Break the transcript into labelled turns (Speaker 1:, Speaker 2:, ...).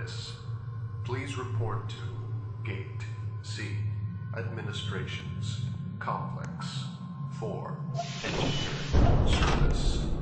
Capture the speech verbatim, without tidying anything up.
Speaker 1: this, please report to Gate C, Administrations, Complex four, Engineering Service.